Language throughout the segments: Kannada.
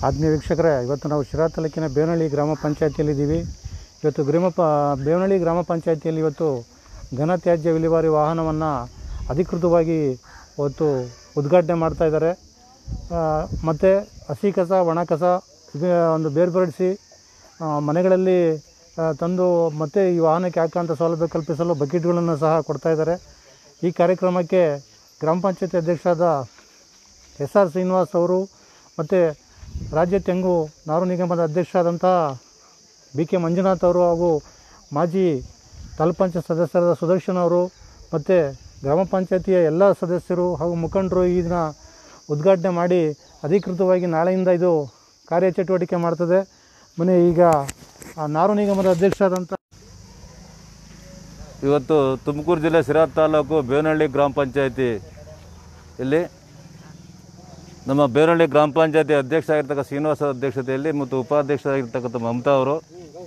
ಆತ್ಮೀಯ ವೀಕ್ಷಕರೇ, ಇವತ್ತು ನಾವು ಶಿರಾ ತಾಲೂಕಿನ ಬೇವನಹಳ್ಳಿ ಗ್ರಾಮ ಪಂಚಾಯತಿಯಲ್ಲಿದ್ದೀವಿ. ಇವತ್ತು ಬೇವನಹಳ್ಳಿ ಗ್ರಾಮ ಪಂಚಾಯತಿಯಲ್ಲಿ ಇವತ್ತು ಘನತ್ಯಾಜ್ಯ ವಿಲೇವಾರಿ ವಾಹನವನ್ನು ಅಧಿಕೃತವಾಗಿ ಇವತ್ತು ಉದ್ಘಾಟನೆ ಮಾಡ್ತಾಯಿದ್ದಾರೆ. ಮತ್ತು ಹಸಿ ಕಸ, ಒಣ ಕಸ ಒಂದು ಬೇರ್ಪಡಿಸಿ ಮನೆಗಳಲ್ಲಿ ತಂದು ಮತ್ತು ಈ ವಾಹನಕ್ಕೆ ಹಾಕೋಂಥ ಸೌಲಭ್ಯ ಕಲ್ಪಿಸಲು ಬಕೆಟ್ಗಳನ್ನು ಸಹ ಕೊಡ್ತಾಯಿದ್ದಾರೆ. ಈ ಕಾರ್ಯಕ್ರಮಕ್ಕೆ ಗ್ರಾಮ ಪಂಚಾಯತಿ ಅಧ್ಯಕ್ಷರಾದ SR ಶ್ರೀನಿವಾಸ್ ಅವರು ಮತ್ತು ರಾಜ್ಯ ತೆಂಗು ನಾರು ನಿಗಮದ ಅಧ್ಯಕ್ಷರಾದಂಥ BK ಮಂಜುನಾಥ್ ಅವರು ಹಾಗೂ ಮಾಜಿ ತಾಲೂಕು ಪಂಚಾಯತ್ ಸದಸ್ಯರಾದ ಸುದರ್ಶನ್ ಅವರು ಮತ್ತು ಗ್ರಾಮ ಪಂಚಾಯತಿಯ ಎಲ್ಲ ಸದಸ್ಯರು ಹಾಗೂ ಮುಖಂಡರು ಇದನ್ನ ಉದ್ಘಾಟನೆ ಮಾಡಿ ಅಧಿಕೃತವಾಗಿ ನಾಳೆಯಿಂದ ಇದು ಕಾರ್ಯಚಟುವಟಿಕೆ ಮಾಡ್ತದೆ. ಮನೆ ಈಗ ನಾರು ನಿಗಮದ ಅಧ್ಯಕ್ಷರಾದಂಥ ಇವತ್ತು ತುಮಕೂರು ಜಿಲ್ಲೆ ಶಿರಾ ತಾಲೂಕು ಬೇವನಹಳ್ಳಿ ಗ್ರಾಮ ಪಂಚಾಯತಿ ಇಲ್ಲಿ ನಮ್ಮ ಬೇವನಹಳ್ಳಿ ಗ್ರಾಮ ಪಂಚಾಯತಿ ಅಧ್ಯಕ್ಷ ಆಗಿರ್ತಕ್ಕ ಶ್ರೀನಿವಾಸ ಅಧ್ಯಕ್ಷತೆಯಲ್ಲಿ ಮತ್ತು ಉಪಾಧ್ಯಕ್ಷರಾಗಿರ್ತಕ್ಕಂಥ ಮಮತಾ ಅವರು,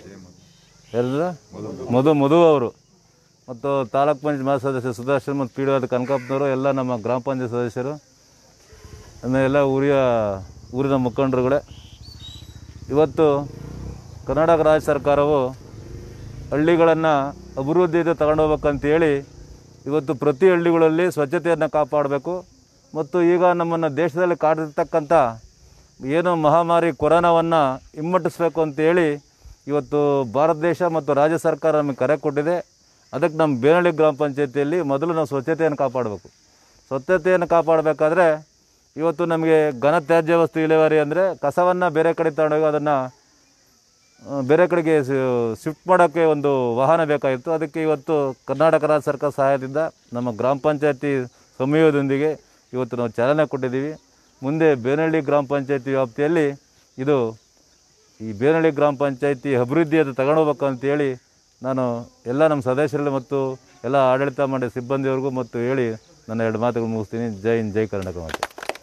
ಮಧು ಅವರು ಮತ್ತು ತಾಲೂಕು ಪಂಚಾಯತ್ ಮಾಜಿ ಸದಸ್ಯರು ಸುದರ್ಶನ್ ಮತ್ತು PDO ಕನಕಪ್ಪನವರು, ಎಲ್ಲ ನಮ್ಮ ಗ್ರಾಮ ಪಂಚಾಯತ್ ಸದಸ್ಯರು, ಎಲ್ಲ ಊರಿನ ಮುಖಂಡರುಗಳೇ. ಇವತ್ತು ಕರ್ನಾಟಕ ರಾಜ್ಯ ಸರ್ಕಾರವು ಹಳ್ಳಿಗಳನ್ನು ಅಭಿವೃದ್ಧಿಯಿಂದ ತಗೊಂಡೋಗ್ಬೇಕಂತೇಳಿ ಇವತ್ತು ಪ್ರತಿ ಹಳ್ಳಿಗಳಲ್ಲಿ ಸ್ವಚ್ಛತೆಯನ್ನು ಕಾಪಾಡಬೇಕು ಮತ್ತು ಈಗ ನಮ್ಮನ್ನು ದೇಶದಲ್ಲಿ ಕಾಡಿರ್ತಕ್ಕಂಥ ಏನು ಮಹಾಮಾರಿ ಕೊರೋನಾವನ್ನು ಹಿಮ್ಮೆಟ್ಟಿಸ್ಬೇಕು ಅಂತೇಳಿ ಇವತ್ತು ಭಾರತ ದೇಶ ಮತ್ತು ರಾಜ್ಯ ಸರ್ಕಾರ ನಮಗೆ ಕರೆ ಕೊಟ್ಟಿದೆ. ಅದಕ್ಕೆ ನಮ್ಮ ಬೇವನಹಳ್ಳಿ ಗ್ರಾಮ ಪಂಚಾಯತಿಯಲ್ಲಿ ಮೊದಲು ನಾವು ಸ್ವಚ್ಛತೆಯನ್ನು ಕಾಪಾಡಬೇಕು. ಸ್ವಚ್ಛತೆಯನ್ನು ಕಾಪಾಡಬೇಕಾದ್ರೆ ಇವತ್ತು ನಮಗೆ ಘನತ್ಯಾಜ್ಯ ವಸ್ತು ವಿಲೇವಾರಿ ಅಂದರೆ ಕಸವನ್ನು ಬೇರೆ ಕಡೆ ತಗೊಂಡೋಗಿ ಅದನ್ನು ಬೇರೆ ಕಡೆಗೆ ಶಿಫ್ಟ್ ಮಾಡೋಕ್ಕೆ ಒಂದು ವಾಹನ ಬೇಕಾಗಿತ್ತು. ಅದಕ್ಕೆ ಇವತ್ತು ಕರ್ನಾಟಕ ರಾಜ್ಯ ಸರ್ಕಾರ ಸಹಾಯದಿಂದ ನಮ್ಮ ಗ್ರಾಮ ಪಂಚಾಯತಿ ಸಮಯದೊಂದಿಗೆ ಇವತ್ತು ನಾವು ಚಾಲನೆ ಕೊಟ್ಟಿದ್ದೀವಿ. ಮುಂದೆ ಬೇವನಹಳ್ಳಿ ಗ್ರಾಮ ಪಂಚಾಯತಿ ವ್ಯಾಪ್ತಿಯಲ್ಲಿ ಈ ಬೇವನಹಳ್ಳಿ ಗ್ರಾಮ ಪಂಚಾಯತಿ ಅಭಿವೃದ್ಧಿಯನ್ನು ತಗೊಂಡೋಗ್ಬೇಕಂತೇಳಿ ನಾನು ಎಲ್ಲ ನಮ್ಮ ಸದಸ್ಯರಲ್ಲಿ ಮತ್ತು ಎಲ್ಲ ಆಡಳಿತ ಮಂಡಳಿ ಸಿಬ್ಬಂದಿಯವ್ರಿಗೂ ಮತ್ತು ಹೇಳಿ ನನ್ನ 2 ಮಾತುಗಳು ಮುಗಿಸ್ತೀನಿ. ಜೈ ಹಿಂದ್, ಜೈ ಕರ್ನಾಟಕ ಮಾತೆ.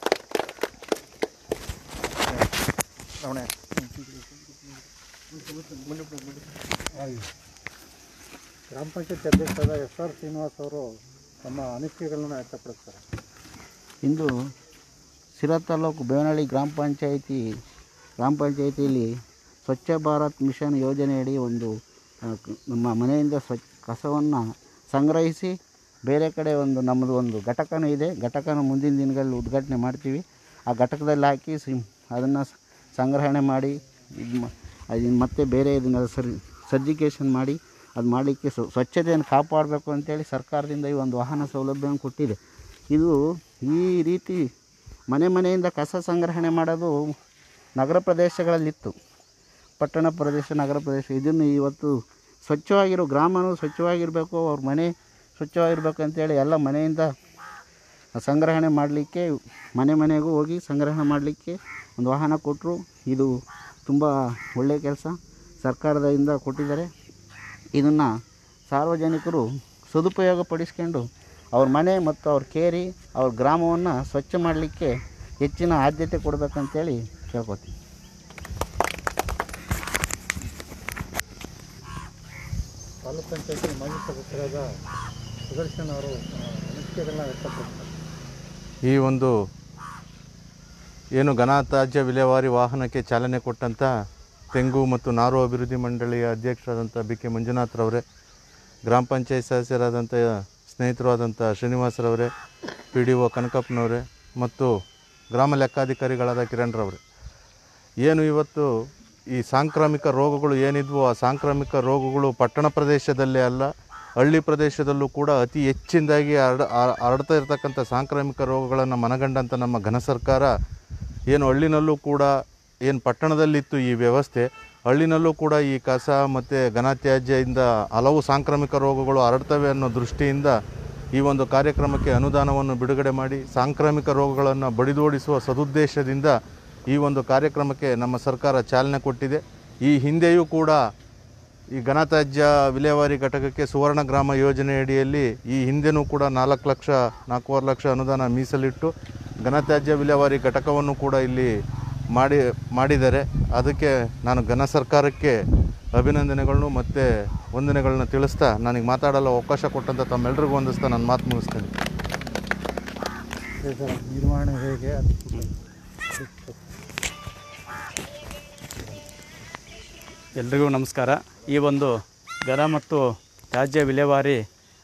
ಗ್ರಾಮ ಪಂಚಾಯತಿ ಅಧ್ಯಕ್ಷರಾದ SR ಶ್ರೀನಿವಾಸ್ ಅವರು ತಮ್ಮ ಅನಿಸಿಕೆಗಳನ್ನು ವ್ಯಕ್ತಪಡಿಸ್ತಾರೆ. ಇಂದು ಶಿರಾ ತಾಲೂಕು ಬೇವನಹಳ್ಳಿ ಗ್ರಾಮ ಪಂಚಾಯತಿಯಲ್ಲಿ ಸ್ವಚ್ಛ ಭಾರತ್ ಮಿಷನ್ ಯೋಜನೆಯಡಿ ಒಂದು ನಮ್ಮ ಮನೆಯಿಂದ ಕಸವನ್ನು ಸಂಗ್ರಹಿಸಿ ಬೇರೆ ಕಡೆ ನಮ್ಮದು ಒಂದು ಘಟಕನೂ ಇದೆ. ಘಟಕನ ಮುಂದಿನ ದಿನಗಳಲ್ಲಿ ಉದ್ಘಾಟನೆ ಮಾಡ್ತೀವಿ. ಆ ಘಟಕದಲ್ಲಿ ಹಾಕಿ ಅದನ್ನು ಸಂಗ್ರಹಣೆ ಮಾಡಿ ಮತ್ತೆ ಬೇರೆ ಇದನ್ನು ಸರ್ಜಿಕೇಷನ್ ಮಾಡಿ ಅದು ಮಾಡಲಿಕ್ಕೆ ಸ್ವಚ್ಛತೆಯನ್ನು ಕಾಪಾಡಬೇಕು ಅಂತೇಳಿ ಸರ್ಕಾರದಿಂದ ಈ ಒಂದು ವಾಹನ ಸೌಲಭ್ಯವನ್ನು ಕೊಟ್ಟಿದೆ. ಇದು ಈ ರೀತಿ ಮನೆಯಿಂದ ಕಸ ಸಂಗ್ರಹಣೆ ಮಾಡೋದು ನಗರ ಪ್ರದೇಶಗಳಲ್ಲಿತ್ತು. ಪಟ್ಟಣ ಪ್ರದೇಶ, ನಗರ ಪ್ರದೇಶ ಇದನ್ನು ಇವತ್ತು ಸ್ವಚ್ಛವಾಗಿರೋ ಗ್ರಾಮನೂ ಸ್ವಚ್ಛವಾಗಿರಬೇಕು, ಅವ್ರ ಮನೆ ಸ್ವಚ್ಛವಾಗಿರ್ಬೇಕು ಅಂತೇಳಿ ಎಲ್ಲ ಮನೆಯಿಂದ ಸಂಗ್ರಹಣೆ ಮಾಡಲಿಕ್ಕೆ ಮನೆಗೂ ಹೋಗಿ ಸಂಗ್ರಹಣೆ ಮಾಡಲಿಕ್ಕೆ ಒಂದು ವಾಹನ ಕೊಟ್ಟರು. ಇದು ತುಂಬ ಒಳ್ಳೆಯ ಕೆಲಸ ಸರ್ಕಾರದಿಂದ ಕೊಟ್ಟಿದ್ದಾರೆ. ಇದನ್ನು ಸಾರ್ವಜನಿಕರು ಸದುಪಯೋಗ ಪಡಿಸ್ಕೊಂಡು ಅವ್ರ ಮನೆ ಮತ್ತು ಅವ್ರ ಕೇರಿ ಅವ್ರ ಗ್ರಾಮವನ್ನು ಸ್ವಚ್ಛ ಮಾಡಲಿಕ್ಕೆ ಹೆಚ್ಚಿನ ಆದ್ಯತೆ ಕೊಡಬೇಕಂತೇಳಿ ಕೇಳ್ಕೊತೀನಿ. ತಾಲೂಕು ಪಂಚಾಯತಿ ಮಾಜಿ ಸದಸ್ಯರಾದ ಸುದರ್ಶನ್ ಅವರು ಅನಿಸಿಕೆಗಳನ್ನ ವ್ಯಕ್ತಪಡಿಸ್ತಾರೆ. ಈ ಒಂದು ಏನು ಘನತ್ಯಾಜ್ಯ ವಿಲೇವಾರಿ ವಾಹನಕ್ಕೆ ಚಾಲನೆ ಕೊಟ್ಟಂಥ ತೆಂಗು ಮತ್ತು ನಾರು ಅಭಿವೃದ್ಧಿ ಮಂಡಳಿಯ ಅಧ್ಯಕ್ಷರಾದಂಥ BK ಮಂಜುನಾಥ್ರವರೇ, ಗ್ರಾಮ ಪಂಚಾಯತ್ ಸದಸ್ಯರಾದಂಥ ಸ್ನೇಹಿತರು ಆದಂಥ ಶ್ರೀನಿವಾಸರವರೇ, PDO ಕನಕಪ್ಪನವರೇ ಮತ್ತು ಗ್ರಾಮ ಲೆಕ್ಕಾಧಿಕಾರಿಗಳಾದ ಕಿರಣ್ರವರೇ, ಏನು ಇವತ್ತು ಈ ಸಾಂಕ್ರಾಮಿಕ ರೋಗಗಳು ಏನಿದ್ವೋ ಆ ಸಾಂಕ್ರಾಮಿಕ ರೋಗಗಳು ಪಟ್ಟಣ ಪ್ರದೇಶದಲ್ಲೇ ಅಲ್ಲ, ಹಳ್ಳಿ ಪ್ರದೇಶದಲ್ಲೂ ಕೂಡ ಅತಿ ಹೆಚ್ಚಿನದಾಗಿ ಹರಡ್ತಾ ಇರತಕ್ಕಂಥ ಸಾಂಕ್ರಾಮಿಕ ರೋಗಗಳನ್ನು ಮನಗಂಡಂಥ ನಮ್ಮ ಘನ ಸರ್ಕಾರ ಏನು ಹಳ್ಳಿನಲ್ಲೂ ಕೂಡ ಏನು ಪಟ್ಟಣದಲ್ಲಿತ್ತು ಈ ವ್ಯವಸ್ಥೆ, ಹಳ್ಳಿನಲ್ಲೂ ಕೂಡ ಈ ಕಸ ಮತ್ತು ಘನತ್ಯಾಜ್ಯದಿಂದ ಹಲವು ಸಾಂಕ್ರಾಮಿಕ ರೋಗಗಳು ಹರಡ್ತವೆ ಅನ್ನೋ ದೃಷ್ಟಿಯಿಂದ ಈ ಒಂದು ಕಾರ್ಯಕ್ರಮಕ್ಕೆ ಅನುದಾನವನ್ನು ಬಿಡುಗಡೆ ಮಾಡಿ ಸಾಂಕ್ರಾಮಿಕ ರೋಗಗಳನ್ನು ಬಡಿದೋಡಿಸುವ ಸದುದ್ದೇಶದಿಂದ ಈ ಒಂದು ಕಾರ್ಯಕ್ರಮಕ್ಕೆ ನಮ್ಮ ಸರ್ಕಾರ ಚಾಲನೆ ಕೊಟ್ಟಿದೆ. ಈ ಹಿಂದೆಯೂ ಕೂಡ ಈ ಘನತ್ಯಾಜ್ಯ ವಿಲೇವಾರಿ ಘಟಕಕ್ಕೆ ಸುವರ್ಣ ಗ್ರಾಮ ಯೋಜನೆಯಡಿಯಲ್ಲಿ ಈ ಹಿಂದೆನೂ ಕೂಡ 4,00,000 ಲಕ್ಷ ಅನುದಾನ ಮೀಸಲಿಟ್ಟು ಘನತ್ಯಾಜ್ಯ ವಿಲೇವಾರಿ ಘಟಕವನ್ನು ಕೂಡ ಇಲ್ಲಿ ಮಾಡಿದ್ದಾರೆ. ಅದಕ್ಕೆ ನಾನು ಘನ ಸರ್ಕಾರಕ್ಕೆ ಅಭಿನಂದನೆಗಳನ್ನು ಮತ್ತು ವಂದನೆಗಳನ್ನ ತಿಳಿಸ್ತಾ ನನಗೆ ಮಾತಾಡಲು ಅವಕಾಶ ಕೊಟ್ಟಂಥ ತಮ್ಮೆಲ್ಲರಿಗೂ ವಂದಿಸ್ತಾ ನನ್ನ ಮಾತು ಮುಗಿಸ್ತೇನೆ. ನಿರ್ವಹಣೆ ಹೇಗೆ ಎಲ್ರಿಗೂ ನಮಸ್ಕಾರ. ಈ ಒಂದು ಘನ ಮತ್ತು ತ್ಯಾಜ್ಯ ವಿಲೇವಾರಿ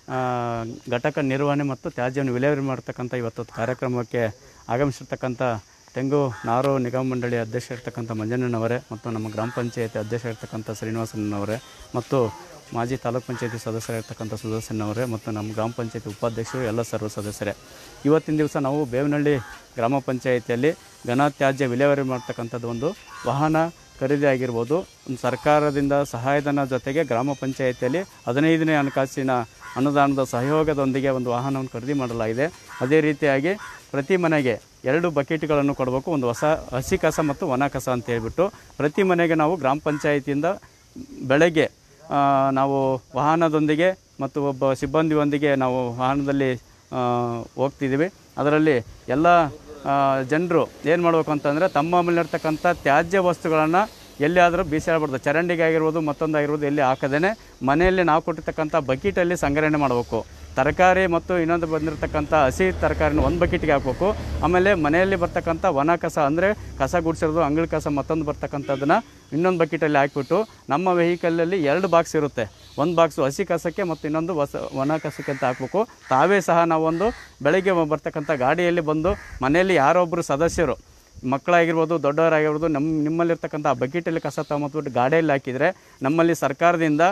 ಘಟಕ ನಿರ್ವಹಣೆ ಮತ್ತು ತ್ಯಾಜ್ಯವನ್ನು ವಿಲೇವಾರಿ ಮಾಡ್ತಕ್ಕಂಥ ಇವತ್ತು ಕಾರ್ಯಕ್ರಮಕ್ಕೆ ಆಗಮಿಸಿರ್ತಕ್ಕಂಥ ತೆಂಗು ನಾರು ನಿಗಮ ಮಂಡಳಿ ಅಧ್ಯಕ್ಷ ಇರ್ತಕ್ಕಂಥ ಮಂಜಣ್ಣನವರೇ ಮತ್ತು ನಮ್ಮ ಗ್ರಾಮ ಪಂಚಾಯತಿ ಅಧ್ಯಕ್ಷ ಇರ್ತಕ್ಕಂಥ ಶ್ರೀನಿವಾಸನವರೇ ಮತ್ತು ಮಾಜಿ ತಾಲೂಕು ಪಂಚಾಯತಿ ಸದಸ್ಯರಿರ್ತಕ್ಕಂಥ ಸುದರ್ಶನವರೇ ಮತ್ತು ನಮ್ಮ ಗ್ರಾಮ ಪಂಚಾಯತಿ ಉಪಾಧ್ಯಕ್ಷರು ಎಲ್ಲ ಸರ್ವ ಸದಸ್ಯರೇ, ಇವತ್ತಿನ ದಿವಸ ನಾವು ಬೇವನಹಳ್ಳಿ ಗ್ರಾಮ ಪಂಚಾಯಿತಿಯಲ್ಲಿ ಘನ ತ್ಯಾಜ್ಯ ವಿಲೇವಾರಿ ಮಾಡ್ತಕ್ಕಂಥದ್ದು ಒಂದು ವಾಹನ ಖರೀದಿ ಆಗಿರ್ಬೋದು, ಒಂದು ಸರ್ಕಾರದಿಂದ ಸಹಾಯಧನ ಜೊತೆಗೆ ಗ್ರಾಮ ಪಂಚಾಯಿತಿಯಲ್ಲಿ 15ನೇ ಹಣಕಾಸಿನ ಅನುದಾನದ ಸಹಯೋಗದೊಂದಿಗೆ ಒಂದು ವಾಹನವನ್ನು ಖರೀದಿ ಮಾಡಲಾಗಿದೆ. ಅದೇ ರೀತಿಯಾಗಿ ಪ್ರತಿ ಮನೆಗೆ 2 ಬಕೆಟ್ಗಳನ್ನು ಕೊಡಬೇಕು, ಒಂದು ಹಸಿ ಕಸ ಮತ್ತು ಒಣ ಕಸ ಅಂತ ಹೇಳ್ಬಿಟ್ಟು ಪ್ರತಿ ಮನೆಗೆ ನಾವು ಗ್ರಾಮ ಪಂಚಾಯಿತಿಯಿಂದ ಬೆಳಗ್ಗೆ ನಾವು ವಾಹನದೊಂದಿಗೆ ಮತ್ತು ಒಬ್ಬ ಸಿಬ್ಬಂದಿಯೊಂದಿಗೆ ನಾವು ವಾಹನದಲ್ಲಿ ಹೋಗ್ತಿದ್ದೀವಿ. ಅದರಲ್ಲಿ ಎಲ್ಲ ಜನರು ಏನು ಮಾಡಬೇಕು ಅಂತಂದರೆ ತಮ್ಮ ಮೇಲಿರ್ತಕ್ಕಂಥ ತ್ಯಾಜ್ಯ ವಸ್ತುಗಳನ್ನು ಎಲ್ಲಿಯಾದರೂ ಬೀಸಾಡಬಾರ್ದು, ಚರಂಡಿಗೆ ಆಗಿರ್ಬೋದು ಮತ್ತೊಂದಾಗಿರ್ಬೋದು ಎಲ್ಲಿ ಹಾಕದೇ ಮನೆಯಲ್ಲಿ ನಾವು ಕೊಟ್ಟಿರ್ತಕ್ಕಂಥ ಬಕೆಟಲ್ಲಿ ಸಂಗ್ರಹಣೆ ಮಾಡಬೇಕು. ತರಕಾರಿ ಮತ್ತು ಇನ್ನೊಂದು ಬಂದಿರತಕ್ಕಂಥ ಹಸಿ ತರಕಾರಿನ ಒಂದು ಬಕೆಟ್ಗೆ ಹಾಕಬೇಕು. ಆಮೇಲೆ ಮನೆಯಲ್ಲಿ ಬರ್ತಕ್ಕಂಥ ಒಣ ಕಸ ಅಂದರೆ ಕಸ ಗುಡಿಸಿರೋದು ಅಂಗಳ ಕಸ ಮತ್ತೊಂದು ಬರ್ತಕ್ಕಂಥದ್ದನ್ನು ಇನ್ನೊಂದು ಬಕೆಟಲ್ಲಿ ಹಾಕಿಬಿಟ್ಟು ನಮ್ಮ ವೆಹಿಕಲಲ್ಲಿ 2 ಬಾಕ್ಸ್ ಇರುತ್ತೆ, ಒಂದು ಬಾಕ್ಸು ಹಸಿ ಕಸಕ್ಕೆ ಮತ್ತು ಇನ್ನೊಂದು ಒಣ ಕಸಕ್ಕೆ ಅಂತ ಹಾಕಬೇಕು. ತಾವೇ ಸಹ ನಾವೊಂದು ಬೆಳಗ್ಗೆ ಬರ್ತಕ್ಕಂಥ ಗಾಡಿಯಲ್ಲಿ ಬಂದು ಮನೆಯಲ್ಲಿ ಯಾರೊಬ್ಬರು ಸದಸ್ಯರು ಮಕ್ಕಳಾಗಿರ್ಬೋದು ದೊಡ್ಡವರಾಗಿರ್ಬೋದು ನಿಮ್ಮಲ್ಲಿರ್ತಕ್ಕಂಥ ಆ ಬಕೆಟಲ್ಲಿ ಕಸ ತಗೊಂಬಂದ್ಬಿಟ್ಟು ಗಾಡಿಯಲ್ಲಿ ಹಾಕಿದರೆ ನಮ್ಮಲ್ಲಿ ಸರ್ಕಾರದಿಂದ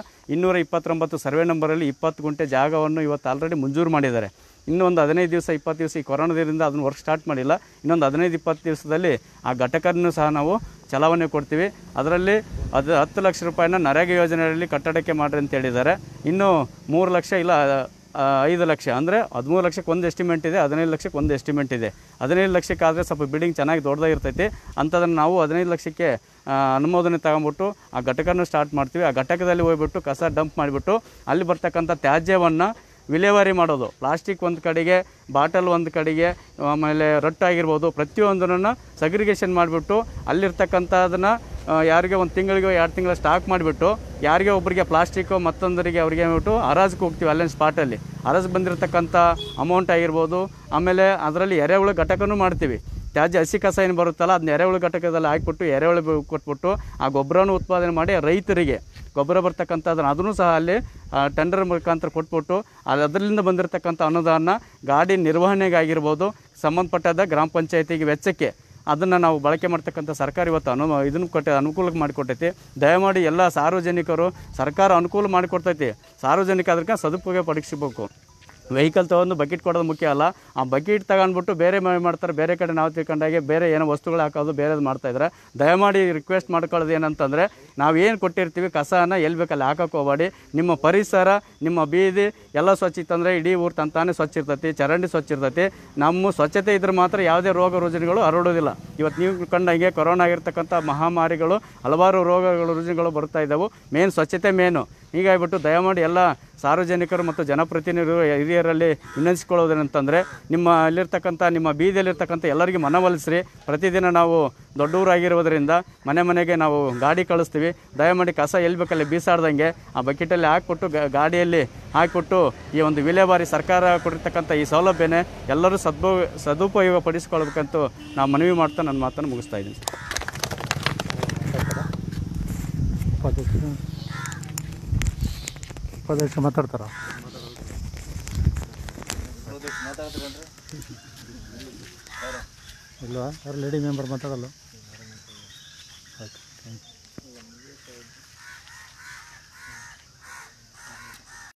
229 ಸರ್ವೆ ನಂಬರಲ್ಲಿ 20 ಗುಂಟೆ ಜಾಗವನ್ನು ಇವತ್ತು ಆಲ್ರೆಡಿ ಮಂಜೂರು ಮಾಡಿದ್ದಾರೆ. ಇನ್ನೊಂದು 15 ದಿವಸ 20 ದಿವಸ ಈ ಕೊರೋನಾದಿಂದ ಅದನ್ನು ವರ್ಕ್ ಸ್ಟಾರ್ಟ್ ಮಾಡಿಲ್ಲ, ಇನ್ನೊಂದು 15-20 ದಿವಸದಲ್ಲಿ ಆ ಘಟಕವನ್ನು ಸಹ ನಾವು ಚಲಾವಣೆ ಕೊಡ್ತೀವಿ. ಅದರಲ್ಲಿ 10 ಲಕ್ಷ ರೂಪಾಯಿನ ನರೇಗಾ ಯೋಜನೆಯಲ್ಲಿ ಕಟ್ಟಡಕ್ಕೆ ಮಾಡಿರಿ ಅಂತ ಹೇಳಿದ್ದಾರೆ. ಇನ್ನೂ 3 ಲಕ್ಷ ಇಲ್ಲ 5 ಲಕ್ಷ ಅಂದರೆ 13 ಲಕ್ಷಕ್ಕೆ ಒಂದು ಎಸ್ಟಿಮೇಟ್ ಇದೆ, 15 ಲಕ್ಷಕ್ಕೆ ಒಂದು ಎಸ್ಟಿಮೇಟ್ ಇದೆ. 15 ಲಕ್ಷಕ್ಕಾದರೆ ಸ್ವಲ್ಪ ಬಿಲ್ಡಿಂಗ್ ಚೆನ್ನಾಗಿ ದೊಡ್ಡದಾಗಿರ್ತೈತಿ. ಅಂಥದನ್ನು ನಾವು 15 ಲಕ್ಷಕ್ಕೆ ಅನುಮೋದನೆ ತಗೊಂಬಿಟ್ಟು ಆ ಘಟಕನ ಸ್ಟಾರ್ಟ್ ಮಾಡ್ತೀವಿ. ಆ ಘಟಕದಲ್ಲಿ ಹೋಗ್ಬಿಟ್ಟು ಕಸ ಡಂಪ್ ಮಾಡಿಬಿಟ್ಟು ಅಲ್ಲಿ ಬರ್ತಕ್ಕಂಥ ತ್ಯಾಜ್ಯವನ್ನು ವಿಲೇವಾರಿ ಮಾಡೋದು. ಪ್ಲಾಸ್ಟಿಕ್ ಒಂದು ಕಡೆಗೆ, ಬಾಟಲ್ ಒಂದು ಕಡೆಗೆ, ಆಮೇಲೆ ರೊಟ್ಟಾಗಿರ್ಬೋದು ಪ್ರತಿಯೊಂದನ್ನು ಸಗ್ರಿಗೇಷನ್ ಮಾಡಿಬಿಟ್ಟು ಅಲ್ಲಿರ್ತಕ್ಕಂಥದನ್ನು ಯಾರಿಗೆ 1 ತಿಂಗಳಿಗೆ 2 ತಿಂಗಳ ಸ್ಟಾಕ್ ಮಾಡಿಬಿಟ್ಟು ಯಾರಿಗೆ ಒಬ್ಬರಿಗೆ ಪ್ಲಾಸ್ಟಿಕ್ಕು ಮತ್ತೊಂದರಿಗೆ ಅವ್ರಿಗೆ ಹೇಳ್ಬಿಟ್ಟು ಹರಾಜಿಗೆ ಹೋಗ್ತೀವಿ. ಅಲ್ಲಿನ ಸ್ಪಾಟಲ್ಲಿ ಹರಾಜು ಬಂದಿರತಕ್ಕಂಥ ಅಮೌಂಟ್ ಆಗಿರ್ಬೋದು. ಆಮೇಲೆ ಅದರಲ್ಲಿ ಎರೆಹುಳು ಘಟಕನೂ ಮಾಡ್ತೀವಿ. ತ್ಯಾಜ್ಯ ಹಸಿ ಕಸ ಏನು ಬರುತ್ತಲ್ಲ ಅದನ್ನ ಎರೆಹುಳು ಘಟಕದಲ್ಲಿ ಹಾಕಿಬಿಟ್ಟು ಎರೆಹುಳು ಕೊಟ್ಬಿಟ್ಟು ಆ ಗೊಬ್ಬರನೂ ಉತ್ಪಾದನೆ ಮಾಡಿ ರೈತರಿಗೆ ಗೊಬ್ಬರ ಬರ್ತಕ್ಕಂಥದ್ದನ್ನು ಅದನ್ನು ಸಹ ಅಲ್ಲಿ ಟೆಂಡರ್ ಮುಖಾಂತರ ಕೊಟ್ಬಿಟ್ಟು ಅದರಿಂದ ಬಂದಿರತಕ್ಕಂಥ ಅನುದಾನ ಗಾಡಿ ನಿರ್ವಹಣೆಗಾಗಿರ್ಬೋದು ಸಂಬಂಧಪಟ್ಟಾದ ಗ್ರಾಮ ಪಂಚಾಯತಿಗೆ ವೆಚ್ಚಕ್ಕೆ ಅದನ್ನು ನಾವು ಬಳಕೆ ಮಾಡ್ತಕ್ಕಂಥ ಸರ್ಕಾರ ಇವತ್ತು ಇದನ್ನು ಅನುಕೂಲ ಮಾಡಿಕೊಟ್ಟೈತಿ. ದಯಮಾಡಿ ಎಲ್ಲ ಸಾರ್ವಜನಿಕರು ಸರ್ಕಾರ ಅನುಕೂಲ ಮಾಡಿಕೊಡ್ತೈತಿ, ಸಾರ್ವಜನಿಕ ಅದಕ್ಕೆ ಸದುಪಯೋಗ ಪಡಿಸಬೇಕು. ವೆಹಿಕಲ್ ತೊಗೊಂಡು ಬಕೆಟ್ ಕೊಡೋದು ಮುಖ್ಯ ಅಲ್ಲ, ಆ ಬಕೆಟ್ ತಗೊಂಡ್ಬಿಟ್ಟು ಬೇರೆ ಮಾಡ್ತಾರೆ, ಬೇರೆ ಕಡೆ ನಾವು ತಿಳ್ಕೊಂಡಾಗೆ ಬೇರೆ ಏನೋ ವಸ್ತುಗಳು ಹಾಕೋದು ಬೇರೆದು ಮಾಡ್ತಾಯಿದ್ರೆ ದಯಮಾಡಿ ರಿಕ್ವೆಸ್ಟ್ ಮಾಡ್ಕೊಳ್ಳೋದು ಏನಂತಂದರೆ ನಾವು ಏನು ಕೊಟ್ಟಿರ್ತೀವಿ ಕಸನ ಎಲ್ಲಿ ಬೇಕಲ್ಲಿ ಹಾಕೋಕೆ ಹೋಗಬೇಡಿ. ನಿಮ್ಮ ಪರಿಸರ ನಿಮ್ಮ ಬೀದಿ ಎಲ್ಲ ಸ್ವಚ್ಛ ಇತ್ತಂದರೆ ಇಡೀ ಊರು ತಂತಾನೆ ಸ್ವಚ್ಛ ಇರ್ತೈತಿ, ಚರಂಡಿ ಸ್ವಚ್ಛ ಇರ್ತೈತಿ. ನಮ್ಮ ಸ್ವಚ್ಛತೆ ಇದ್ರೆ ಮಾತ್ರ ಯಾವುದೇ ರೋಗ ರುಜಿನಗಳು ಹರಡೋದಿಲ್ಲ. ಇವತ್ತು ನೀವು ಕಂಡಂಗೆ ಕೊರೋನಾ ಆಗಿರ್ತಕ್ಕಂಥ ಮಹಾಮಾರಿಗಳು ಹಲವಾರು ರೋಗಗಳು ರುಜಿನಗಳು ಬರ್ತಾ ಇದ್ದಾವೆ. ಮೇನ್ ಸ್ವಚ್ಛತೆ ಮೇನು. ಹೀಗಾಗಿಬಿಟ್ಟು ದಯಮಾಡಿ ಎಲ್ಲ ಸಾರ್ವಜನಿಕರು ಮತ್ತು ಜನಪ್ರತಿನಿಧಿಗಳು ಹಿರಿಯರಲ್ಲಿ ವಿನಂತಿಸ್ಕೊಳ್ಳೋದೇನಂತಂದರೆ ನಿಮ್ಮ ಬೀದಿಯಲ್ಲಿರ್ತಕ್ಕಂಥ ಎಲ್ಲರಿಗೂ ಮನವೊಲಿಸ್ರಿ. ಪ್ರತಿದಿನ ನಾವು ದೊಡ್ಡವರಾಗಿರೋದ್ರಿಂದ ಮನೆಗೆ ನಾವು ಗಾಡಿ ಕಳಿಸ್ತೀವಿ. ದಯಮಾಡಿ ಕಸ ಎಲ್ಲಿ ಬೇಕಲ್ಲಿ ಬೀಸಾಡ್ದಂಗೆ ಆ ಬಕೆಟಲ್ಲಿ ಹಾಕ್ಬಿಟ್ಟು ಗಾಡಿಯಲ್ಲಿ ಹಾಕಿಬಿಟ್ಟು ಈ ಒಂದು ವಿಲೇವಾರಿ ಸರ್ಕಾರ ಕೊಟ್ಟಿರ್ತಕ್ಕಂಥ ಈ ಸೌಲಭ್ಯನೇ ಎಲ್ಲರೂ ಸದುಪಯೋಗ ಪಡಿಸ್ಕೊಳ್ಬೇಕಂತ ನಾವು ಮನವಿ ಮಾಡ್ತಾ ನನ್ನ ಮಾತನ್ನು ಮುಗಿಸ್ತಾ ಇದ್ದೀನಿ. ಉಪಾಧ್ಯಕ್ಷ ಮಾತಾಡ್ತಾರ? ಇಲ್ವಾ? ಯಾರು ಲೇಡಿ ಮೆಂಬರ್ ಮಾತಾಡಲ್ಲ? ಆಯ್ತು, ಥ್ಯಾಂಕ್ ಯು.